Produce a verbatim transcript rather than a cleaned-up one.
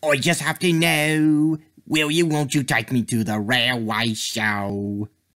I just have to know, will you, won't you take me to the railway show?